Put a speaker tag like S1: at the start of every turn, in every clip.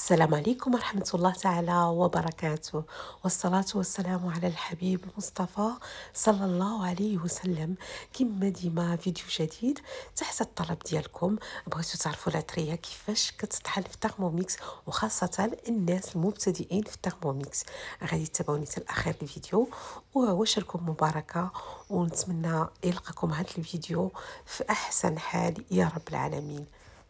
S1: السلام عليكم ورحمة الله تعالى وبركاته، والصلاة والسلام على الحبيب المصطفى صلى الله عليه وسلم. كما ديما فيديو جديد تحت الطلب ديالكم. بغيتو تعرفوا العطرية كيفاش كتطحن في الترموميكس، وخاصة الناس المبتدئين في الترموميكس. غادي تتابعوني حتى الاخير الفيديو، وشارككم مباركة، ونتمنى يلقاكم هذا الفيديو في احسن حال يا رب العالمين.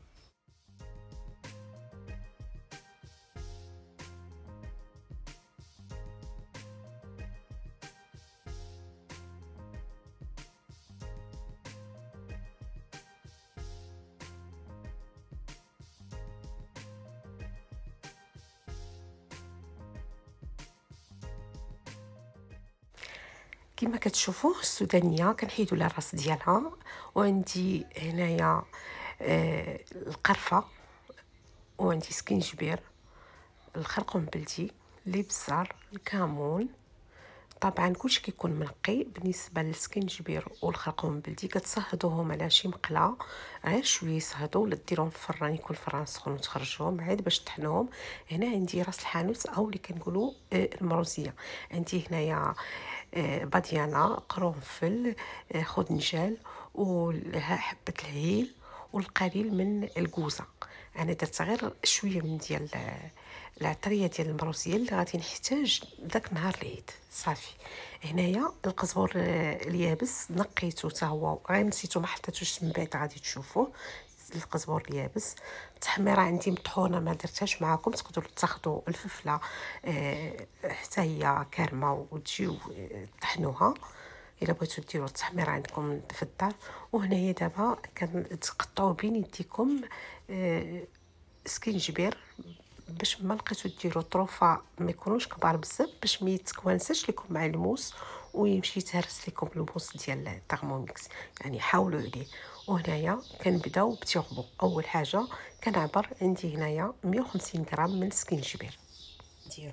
S1: كما كتشوفوا السودانيه كنحيدوا لها الراس ديالها، وعندي هنايا القرفه، وعندي سكينجبير، الخرقوم بلدي، الابزار، الكمون. طبعا كلشي كيكون منقي. بالنسبه للسكينجبير والخرقوم بلدي كتصهدوهم على شي مقله، غير شويه يصهدوا ولا ديروهم في الفران، يكون الفران سخون وتخرجوهم عاد باش تطحنوهم. هنا عندي راس الحانوت او اللي كنقولوا المروزيه. عندي هنايا باديانا، قرنفل، خدنجال، وحبه الهيل، والقليل من الكوزه. انا درت غير شويه من ديال العطريه ديال المروسيه اللي غادي نحتاج داك نهار العيد. صافي. هنايا القزبر اليابس نقيته حتى هو، غير نسيتو ما حطيتوش، من بعد غادي تشوفوه. القزبر اليابس، التحميره عندي مطحونه ما درتهاش معكم، تقدروا تاخذوا الفلفله حتى هي كارمه وتجيو طحنوها الا بغيتو ديروا التحميره عندكم في الدار. وهنايا دابا كتقطعوا بين يديكم سكينجبير، باش ما لقيتو ديروا طروفه ما يكونوش كبار بزاف، باش ما يتكوانساش لكم مع الموس ويمشي يتهرس لكم الموس ديال الترموميكس، يعني حاولوا عليه. وهنايا كنبداو بتيغبو. اول حاجه كنعبر عندي هنايا 150 غرام من السكينجبير، نديرو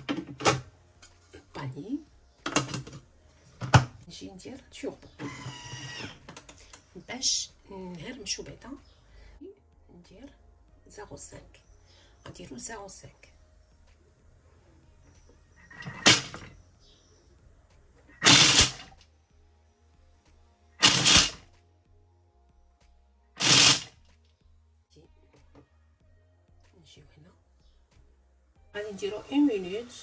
S1: باني، نجي ندير تيغبو باش نهرمشو بعدا. ندير 0.5، غنديرو 0.5. نجيو هنا غادي نديرو 1 مينوت،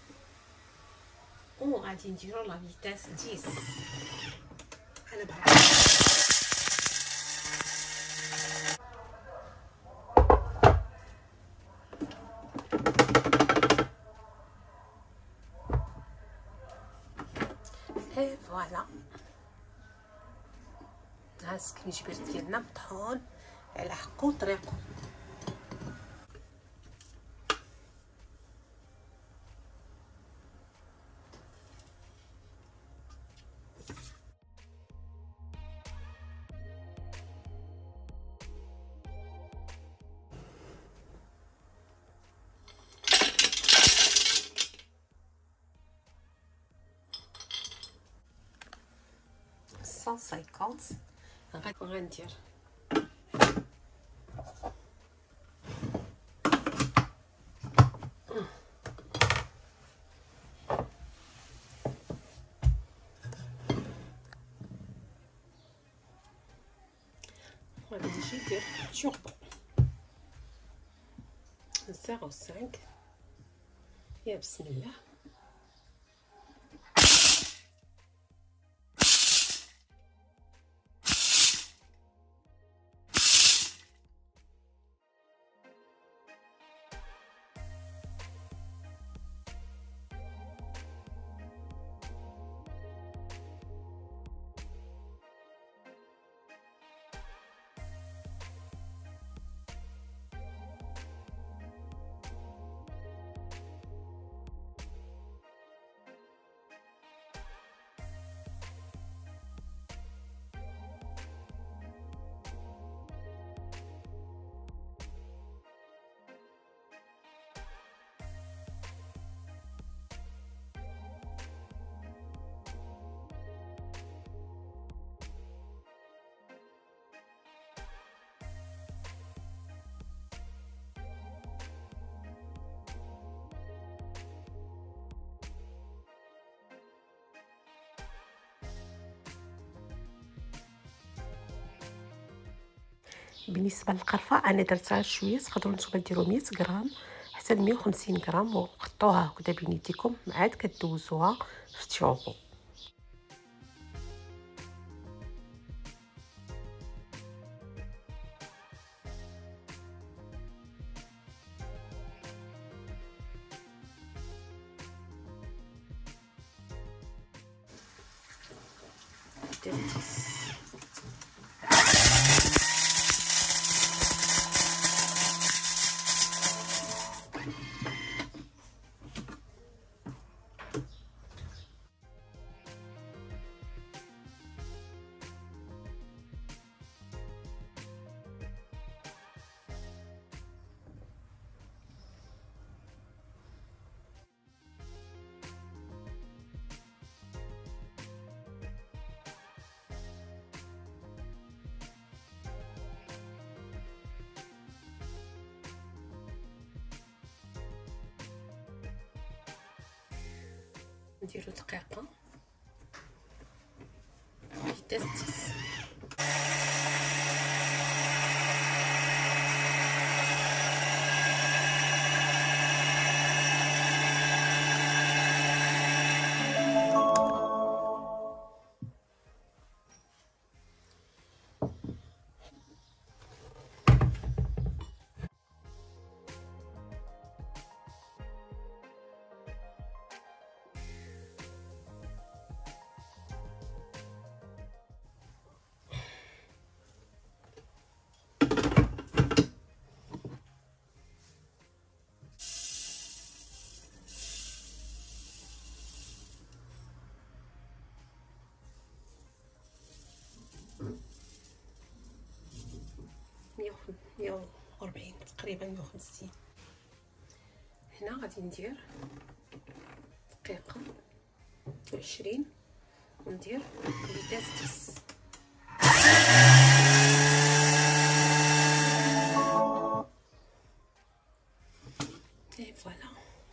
S1: وغادي نديرو لا فيتاس 10 على بعض. فوالا ها السكينجبير ديالنا مطحون على حقو طريقو. غندير غادي نجي ندير تيغبو 0.5. يا بسم الله. بالنسبه للقرفه انا درتها شويه، تقدروا نتوما ديروا 100 غرام حتى ل 150 غرام وقطعوها هكذا بين يديكم، عاد كدوزوها في التيوبو. نديرو دقيقه حتى 6. مية وربعين تقريبا 150. هنا غادي ندير دقيقة 20 وندير فيتاس 10. اي فوالا.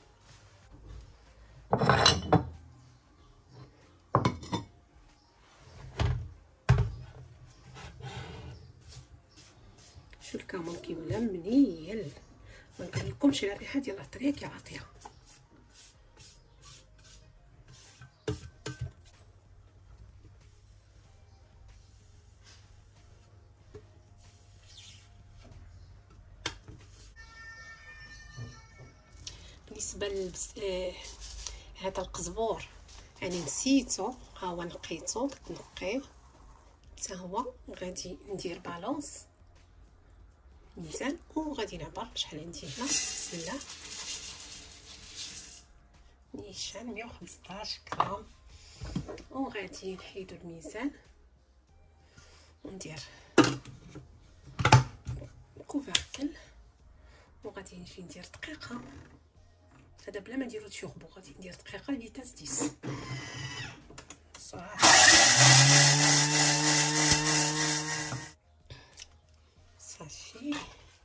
S1: شو الكامون كيولى منيل، ما نقولكمش على الريحه ديال العطريه كيعطيها. بالنسبه هذا القزبور يعني نسيتو، ها هو نقيتو، كتنقيه حتى هو. غادي ندير بالونس ميزان وغادي نعبر شحال عندي هنا. بسم الله. نيشان 115 غرام. وغادي نحيدو الميزان وندير كوفركل وغادي نجي ندير دقيقه. هذا بلا ما نديرو تيوربو، غادي ندير دقيقه فيتاس 10 صراحه. صافي.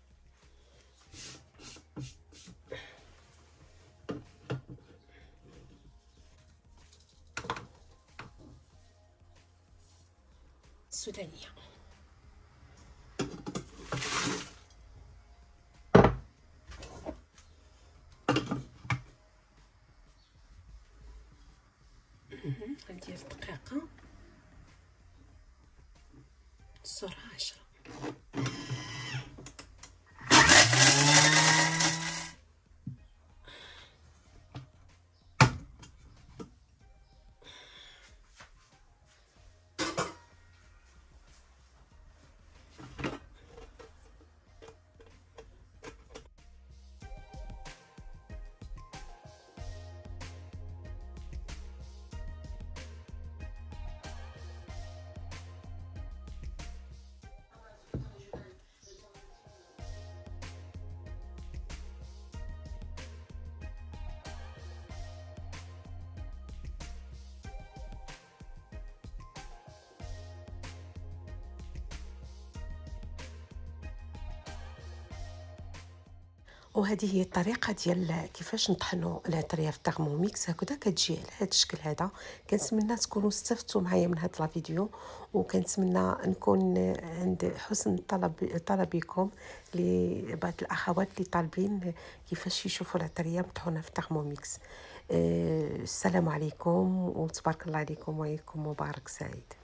S1: السودانيه غندير دقيقه السرعه 10. وهذه هي الطريقه ديال كيفاش نطحنوا العطريه في الترموميكس. هكذا كتجي على هذا الشكل هذا. كنتمنى تكونوا استفدتوا معايا من هذا الفيديو، وكنتمنى نكون عند حسن طلبكم لبعض الاخوات اللي طالبين كيفاش يشوفوا العطريه مطحونه في الترموميكس. السلام عليكم وتبارك الله عليكم وعيدكم مبارك سعيد.